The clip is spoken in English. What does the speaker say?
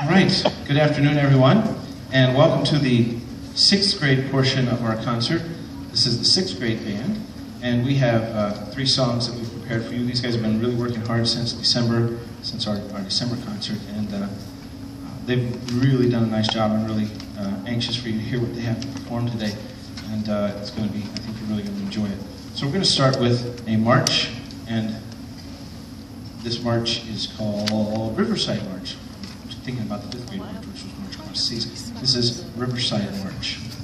All right, good afternoon everyone, and welcome to the 6th grade portion of our concert. This is the 6th grade band, and we have 3 songs that we've prepared for you. These guys have been really working hard since December, since our December concert, and they've really done a nice job. I'm really anxious for you to hear what they have to perform today, and it's going to be, I think you're really going to enjoy it. So we're going to start with a march, and this march is called Riverside March. I'm thinking about the 5th grade march, which was March across the seas. This is Riverside March.